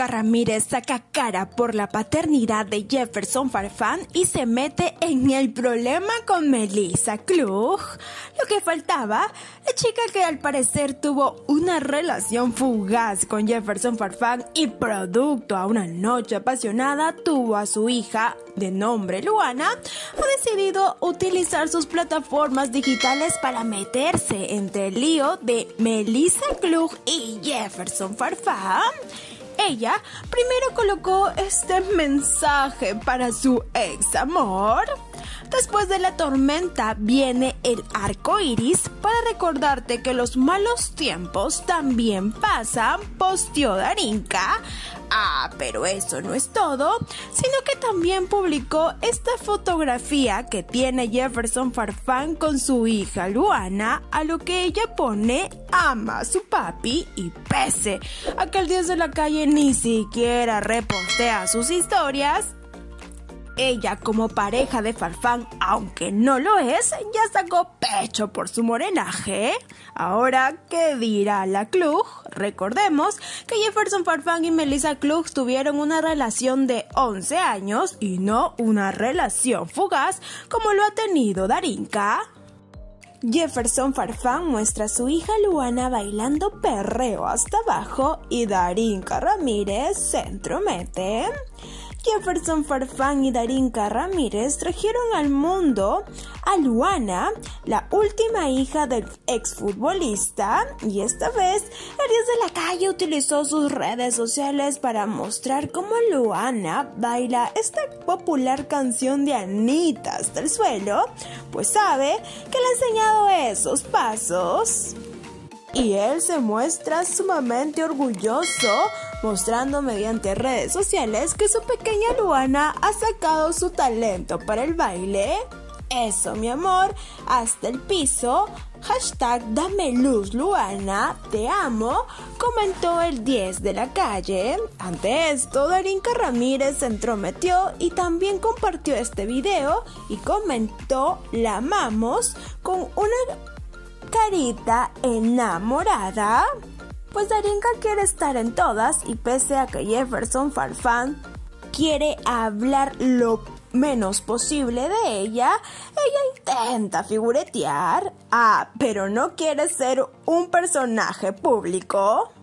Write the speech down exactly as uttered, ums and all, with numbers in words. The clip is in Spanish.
Ramírez saca cara por la paternidad de Jefferson Farfán y se mete en el problema con Melissa Klug. Lo que faltaba, la chica que al parecer tuvo una relación fugaz con Jefferson Farfán y producto a una noche apasionada tuvo a su hija de nombre Luana, ha decidido utilizar sus plataformas digitales para meterse entre el lío de Melissa Klug y Jefferson Farfán. Ella primero colocó este mensaje para su ex amor. Después de la tormenta viene el arco iris para recordarte que los malos tiempos también pasan, posteó Darinka. Ah, pero eso no es todo, sino que también publicó esta fotografía que tiene Jefferson Farfán con su hija Luana, a lo que ella pone ama a su papi y pese a que el dios de la calle ni siquiera repostea sus historias, ella como pareja de Farfán, aunque no lo es, ya sacó pecho por su morenaje. Ahora, ¿qué dirá la Klug? Recordemos que Jefferson Farfán y Melissa Klug tuvieron una relación de once años y no una relación fugaz como lo ha tenido Darinka. Jefferson Farfán muestra a su hija Luana bailando perreo hasta abajo y Darinka Ramírez se entromete. Jefferson Farfán y Darinka Ramírez trajeron al mundo a Luana, la última hija del exfutbolista, y esta vez el dios de la calle utilizó sus redes sociales para mostrar cómo Luana baila esta popular canción de Anita hasta el suelo, pues sabe que le ha enseñado esos pasos. Y él se muestra sumamente orgulloso, mostrando mediante redes sociales que su pequeña Luana ha sacado su talento para el baile. Eso, mi amor, hasta el piso. Hashtag dame luz Luana, te amo, comentó el diez de la calle. Ante esto, Darinka Ramírez se entrometió y también compartió este video y comentó la amamos con una carita enamorada. Pues Darinka quiere estar en todas y pese a que Jefferson Farfán quiere hablar lo menos posible de ella, ella intenta figuretear. Ah, pero no quiere ser un personaje público.